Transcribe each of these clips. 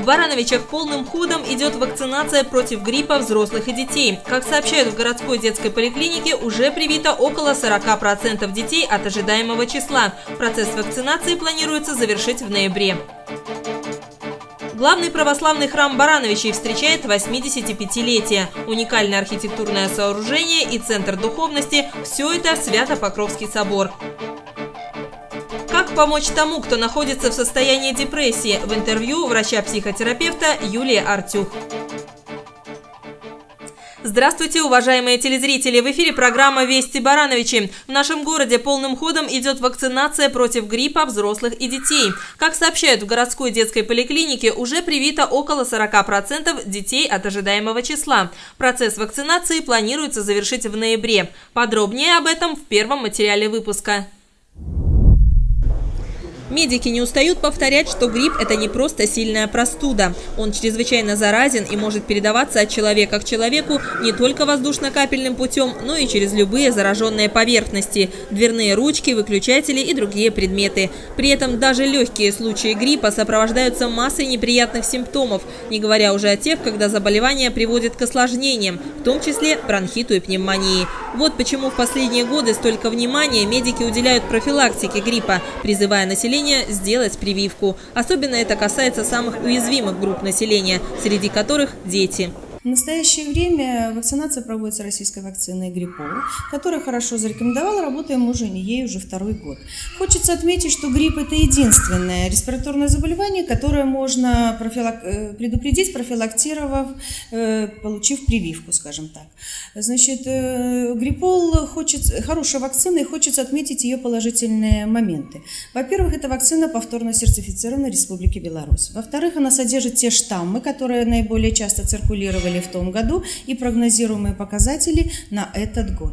В Барановичах полным ходом идет вакцинация против гриппа взрослых и детей. Как сообщают в городской детской поликлинике, уже привито около 40% детей от ожидаемого числа. Процесс вакцинации планируется завершить в ноябре. Главный православный храм Барановичей встречает 85-летие. Уникальное архитектурное сооружение и центр духовности – все это Свято-Покровский собор. Как помочь тому, кто находится в состоянии депрессии? В интервью врача-психотерапевта Юлии Артюх. Здравствуйте, уважаемые телезрители! В эфире программа «Вести Барановичи». В нашем городе полным ходом идет вакцинация против гриппа взрослых и детей. Как сообщают в городской детской поликлинике, уже привито около 40% детей от ожидаемого числа. Процесс вакцинации планируется завершить в ноябре. Подробнее об этом в первом материале выпуска. Медики не устают повторять, что грипп – это не просто сильная простуда. Он чрезвычайно заразен и может передаваться от человека к человеку не только воздушно-капельным путем, но и через любые зараженные поверхности – дверные ручки, выключатели и другие предметы. При этом даже легкие случаи гриппа сопровождаются массой неприятных симптомов, не говоря уже о тех, когда заболевание приводит к осложнениям, в том числе бронхиту и пневмонии. Вот почему в последние годы столько внимания медики уделяют профилактике гриппа, призывая население сделать прививку. Особенно это касается самых уязвимых групп населения, среди которых дети. В настоящее время вакцинация проводится российской вакциной Гриппол, которая хорошо зарекомендовала, работаем ей уже второй год. Хочется отметить, что грипп – это единственное респираторное заболевание, которое можно предупредить, профилактировав, получив прививку, скажем так. Значит, Гриппол хорошая вакцина, и хочется отметить ее положительные моменты. Во-первых, эта вакцина повторно сертифицирована в Республике Беларусь. Во-вторых, она содержит те штаммы, которые наиболее часто циркулировали в том году, и прогнозируемые показатели на этот год.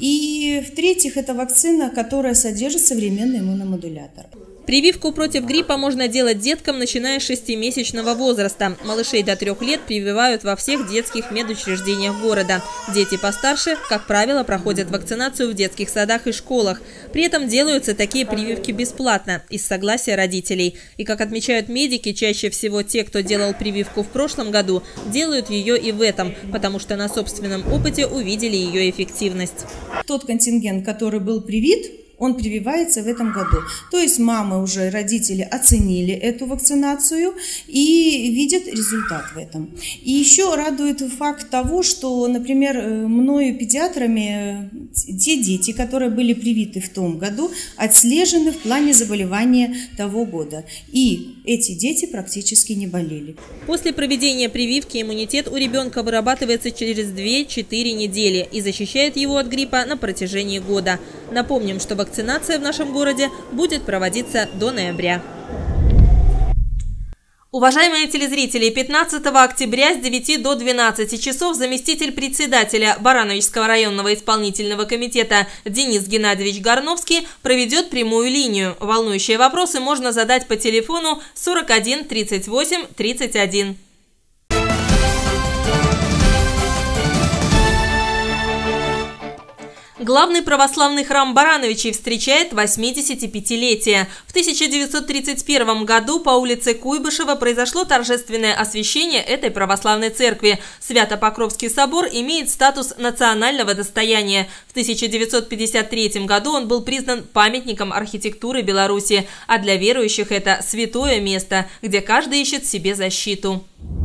И в-третьих, это вакцина, которая содержит современный иммуномодулятор. Прививку против гриппа можно делать деткам, начиная с 6-месячного возраста. Малышей до 3 лет прививают во всех детских медучреждениях города. Дети постарше, как правило, проходят вакцинацию в детских садах и школах. При этом делаются такие прививки бесплатно, из согласия родителей. И, как отмечают медики, чаще всего те, кто делал прививку в прошлом году, делают ее и в этом, потому что на собственном опыте увидели ее эффективность. Тот контингент, который был привит, он прививается в этом году. То есть мамы уже, родители оценили эту вакцинацию и видят результат в этом. И еще радует факт того, что, например, мною педиатрами те дети, которые были привиты в том году, отслежены в плане заболевания того года. И эти дети практически не болели. После проведения прививки иммунитет у ребенка вырабатывается через 2-4 недели и защищает его от гриппа на протяжении года. Напомним, что вакцинация в нашем городе будет проводиться до ноября. Уважаемые телезрители, 15 октября с 9 до 12 часов заместитель председателя Барановичского районного исполнительного комитета Денис Геннадьевич Горновский проведет прямую линию. Волнующие вопросы можно задать по телефону 41 38 31. Главный православный храм Барановичей встречает 85-летие. В 1931 году по улице Куйбышева произошло торжественное освящение этой православной церкви. Свято-Покровский собор имеет статус национального достояния. В 1953 году он был признан памятником архитектуры Беларуси, а для верующих это святое место, где каждый ищет себе защиту.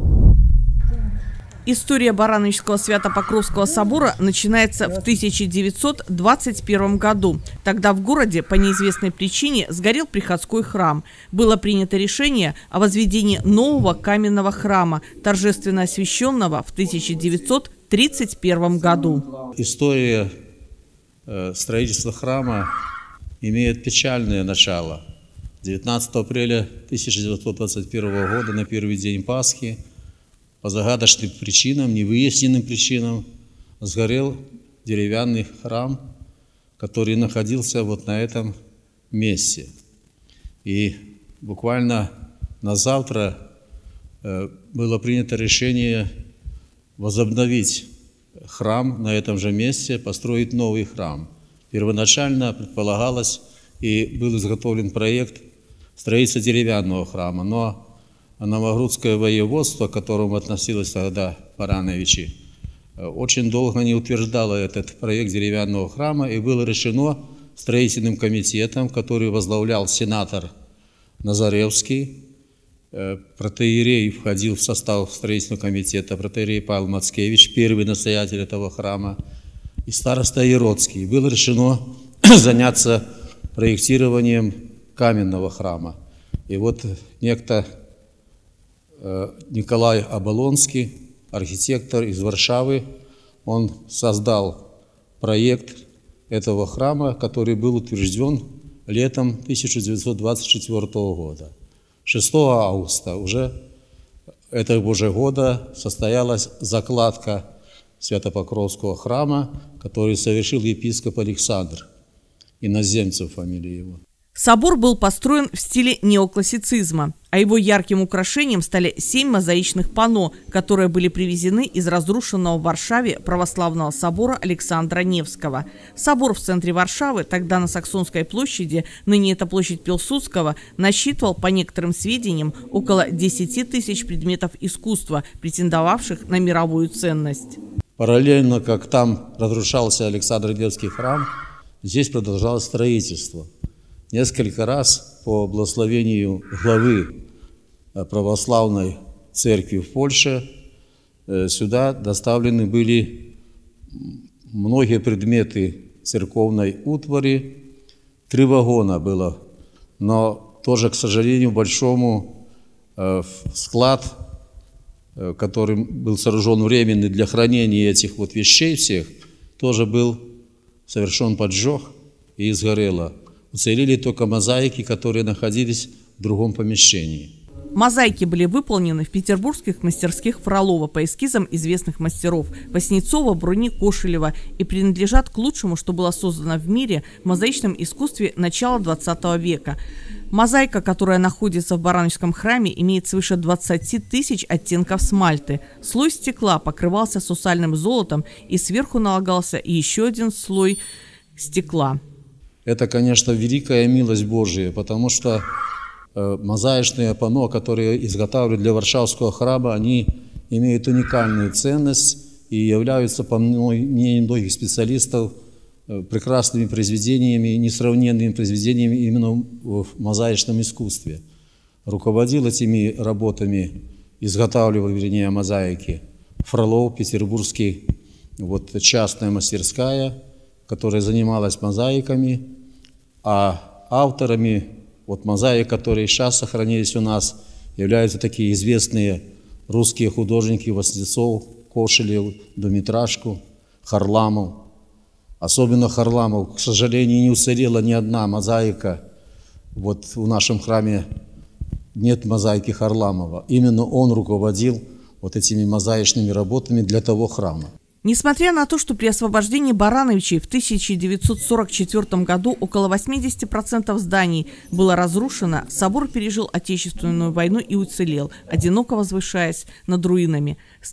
История Барановичского Свято-Покровского собора начинается в 1921 году. Тогда в городе по неизвестной причине сгорел приходской храм. Было принято решение о возведении нового каменного храма, торжественно освященного в 1931 году. История строительства храма имеет печальное начало. 19 апреля 1921 года, на первый день Пасхи, по загадочным причинам, невыясненным причинам, сгорел деревянный храм, который находился вот на этом месте. И буквально на завтра было принято решение возобновить храм на этом же месте, построить новый храм. Первоначально предполагалось и был изготовлен проект строительства деревянного храма, но Новогрудское воеводство, к которому относилось тогда Барановичи, очень долго не утверждало этот проект деревянного храма, и было решено строительным комитетом, который возглавлял сенатор Назаревский. Протоиерей входил в состав строительного комитета, протоиерей Павел Мацкевич, первый настоятель этого храма, и староста Яродский. Было решено заняться проектированием каменного храма. И вот некто Николай Оболонский, архитектор из Варшавы, он создал проект этого храма, который был утвержден летом 1924 года. 6 августа уже этого же года состоялась закладка Свято-Покровского храма, который совершил епископ Александр, иноземцев фамилия его. Собор был построен в стиле неоклассицизма, а его ярким украшением стали 7 мозаичных панно, которые были привезены из разрушенного в Варшаве православного собора Александра Невского. Собор в центре Варшавы, тогда на Саксонской площади, ныне это площадь Пилсудского, насчитывал, по некоторым сведениям, около 10 тысяч предметов искусства, претендовавших на мировую ценность. Параллельно, как там разрушался Александр Невский храм, здесь продолжалось строительство. Несколько раз по благословению главы православной церкви в Польше сюда доставлены были многие предметы церковной утвари. 3 вагона было, но тоже, к сожалению, большому склад, который был сооружен временный для хранения этих вот вещей всех, тоже был совершен поджог и сгорело. Уцелели только мозаики, которые находились в другом помещении. Мозаики были выполнены в петербургских мастерских Фролова по эскизам известных мастеров Васнецова, Бруни, Кошелева и принадлежат к лучшему, что было создано в мире в мозаичном искусстве начала XX века. Мозаика, которая находится в Барановичском храме, имеет свыше 20 тысяч оттенков смальты. Слой стекла покрывался сусальным золотом, и сверху налагался еще один слой стекла. Это, конечно, великая милость Божия, потому что мозаичные панно, которые изготавливают для Варшавского храма, они имеют уникальную ценность и являются, по мнению многих специалистов, прекрасными произведениями, несравненными произведениями именно в мозаичном искусстве. Руководил этими работами, изготавливал, вернее, мозаики Фролов, петербургский, вот частная мастерская, которая занималась мозаиками, а авторами вот мозаик, которые сейчас сохранились у нас, являются такие известные русские художники Васнецов, Кошелев, Думитрашку, Харламов. Особенно Харламов, к сожалению, не уцелела ни одна мозаика. Вот в нашем храме нет мозаики Харламова. Именно он руководил вот этими мозаичными работами для того храма. Несмотря на то, что при освобождении Барановичей в 1944 году около 80% зданий было разрушено, собор пережил Отечественную войну и уцелел, одиноко возвышаясь над руинами. С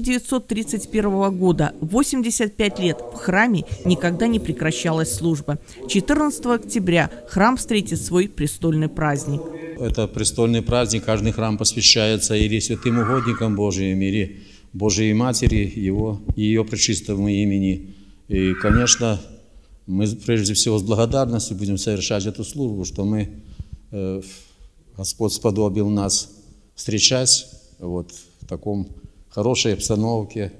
1931 года 85 лет в храме никогда не прекращалась служба. 14 октября храм встретит свой престольный праздник. Это престольный праздник, каждый храм посвящается или святым угодникам Божиим, или Божией Матери, ее пречистому имени. И, конечно, мы прежде всего с благодарностью будем совершать эту службу, что Господь сподобил нас встречать вот в таком хорошей обстановке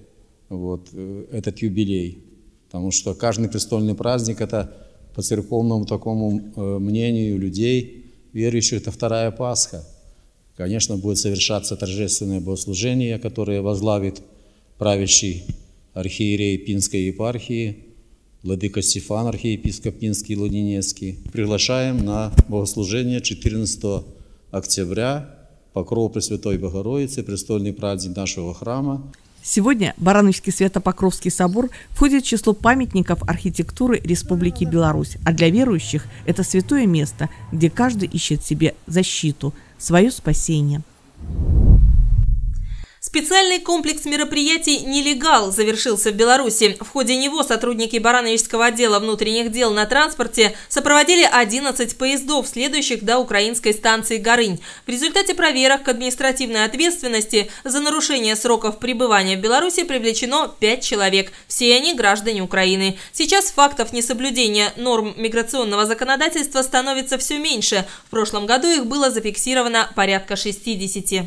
этот юбилей. Потому что каждый престольный праздник – это по церковному такому мнению людей, верующих, это вторая Пасха. Конечно, будет совершаться торжественное богослужение, которое возглавит правящий архиерей Пинской епархии, владыка Стефан, архиепископ Пинский и Лунинецкий. Приглашаем на богослужение 14 октября, Покров Пресвятой Богородицы, престольный праздник нашего храма. Сегодня Барановичский Свято-Покровский собор входит в число памятников архитектуры Республики Беларусь, а для верующих это святое место, где каждый ищет себе защиту, свое спасение. Специальный комплекс мероприятий «Нелегал» завершился в Беларуси. В ходе него сотрудники Барановичского отдела внутренних дел на транспорте сопроводили 11 поездов, следующих до украинской станции Горынь. В результате проверок к административной ответственности за нарушение сроков пребывания в Беларуси привлечено 5 человек. Все они граждане Украины. Сейчас фактов несоблюдения норм миграционного законодательства становится все меньше. В прошлом году их было зафиксировано порядка 60.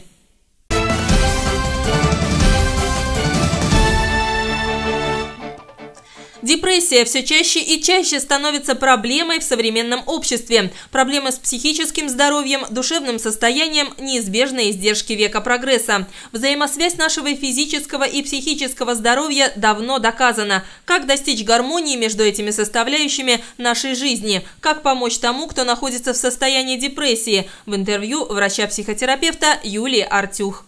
Депрессия все чаще и чаще становится проблемой в современном обществе. Проблемы с психическим здоровьем, душевным состоянием – неизбежные издержки века прогресса. Взаимосвязь нашего физического и психического здоровья давно доказана. Как достичь гармонии между этими составляющими нашей жизни? Как помочь тому, кто находится в состоянии депрессии? В интервью врача-психотерапевта Юлии Артюх.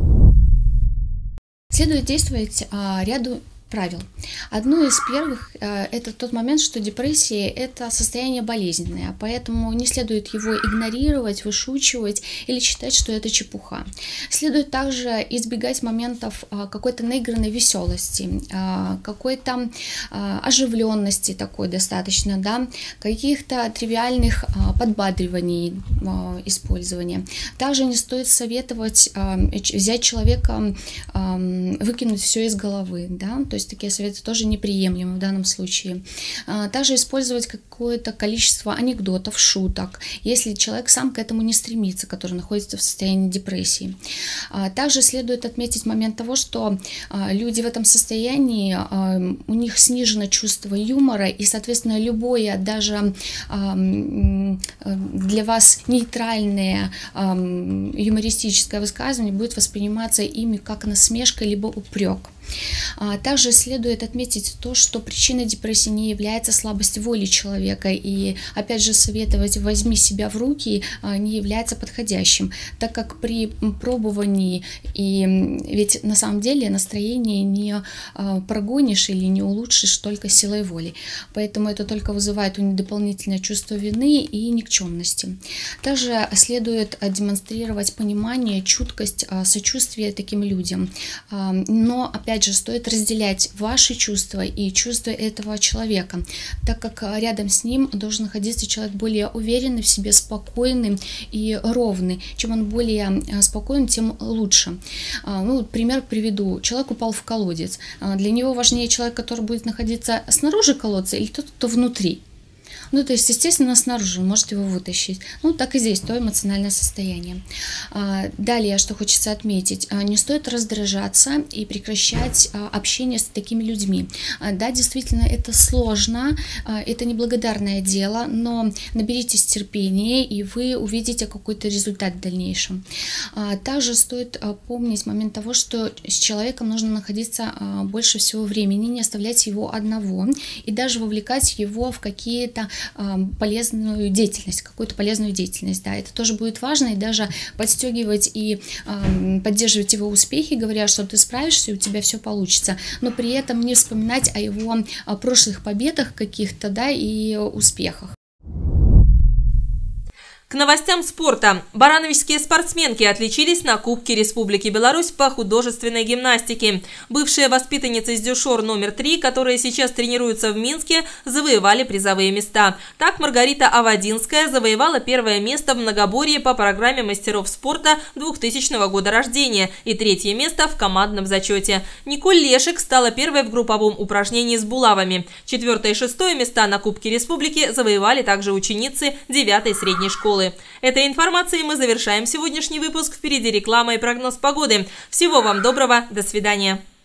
Следует действовать ряду правил. Одно из первых – это тот момент, что депрессия – это состояние болезненное, поэтому не следует его игнорировать, вышучивать или считать, что это чепуха. Следует также избегать моментов какой-то наигранной веселости, какой-то оживленности такой достаточно, да, каких-то тривиальных подбадриваний использования. Также не стоит советовать взять человека, выкинуть все из головы, да, то есть такие советы тоже неприемлемы в данном случае. Также использовать какое-то количество анекдотов, шуток, если человек сам к этому не стремится, который находится в состоянии депрессии. Также следует отметить момент того, что люди в этом состоянии, у них снижено чувство юмора, и, соответственно, любое, даже для вас нейтральное юмористическое высказывание будет восприниматься ими как насмешка либо упрек. Также следует отметить то, что причиной депрессии не является слабость воли человека, и опять же советовать «возьми себя в руки» не является подходящим, так как при пробовании, и ведь на самом деле настроение не прогонишь или не улучшишь только силой воли, поэтому это только вызывает у них дополнительное чувство вины и никчемности. Также следует демонстрировать понимание, чуткость, сочувствие таким людям, но опять же стоит разделять ваши чувства и чувства этого человека, так как рядом с ним должен находиться человек более уверенный в себе, спокойный и ровный. Чем он более спокоен, тем лучше. Ну, пример приведу. Человек упал в колодец. Для него важнее человек, который будет находиться снаружи колодца, или тот, кто внутри. Ну, то есть, естественно, снаружи он может его вытащить. Ну, так и здесь, то эмоциональное состояние. Далее, что хочется отметить, не стоит раздражаться и прекращать общение с такими людьми. Да, действительно, это сложно, это неблагодарное дело, но наберитесь терпения, и вы увидите какой-то результат в дальнейшем. Также стоит помнить момент того, что с человеком нужно находиться больше всего времени, не оставлять его одного, и даже вовлекать его в какие-то полезную деятельность, какую-то полезную деятельность, да, это тоже будет важно, и даже подстегивать и поддерживать его успехи, говоря, что ты справишься, и у тебя все получится, но при этом не вспоминать о его прошлых победах каких-то, да, и успехах. К новостям спорта. Барановичские спортсменки отличились на Кубке Республики Беларусь по художественной гимнастике. Бывшие воспитанницы из Дюшор номер 3, которые сейчас тренируются в Минске, завоевали призовые места. Так Маргарита Авадинская завоевала первое место в многоборье по программе мастеров спорта 2000 года рождения и третье место в командном зачете. Николь Лешек стала первой в групповом упражнении с булавами. 4 и 6 места на Кубке Республики завоевали также ученицы 9-й средней школы. Этой информацией мы завершаем сегодняшний выпуск. Впереди реклама и прогноз погоды. Всего вам доброго, до свидания.